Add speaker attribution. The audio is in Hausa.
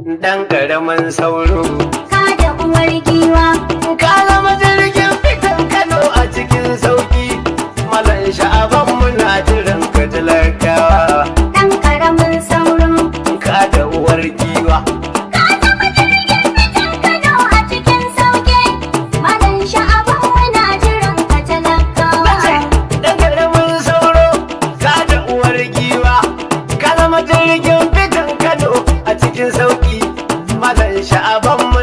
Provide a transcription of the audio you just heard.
Speaker 1: Dan karamin sauro
Speaker 2: ka da uwar giwa.
Speaker 1: ka zama jirgin fitan Kano a cikin sauki. Malam Sha'aban muna jiran ka talakawa.
Speaker 2: Dan karamin sauro
Speaker 1: Ka da uwar giwa
Speaker 2: ka zama jirgin fitan Kano a cikin sauki. Malam Sha'aban muna jiran ka talakawa.
Speaker 1: Dan karamin sauro ka da uwar giwa ka zama jirgin fitan Kano a cikin sauki. Malam Sha'aban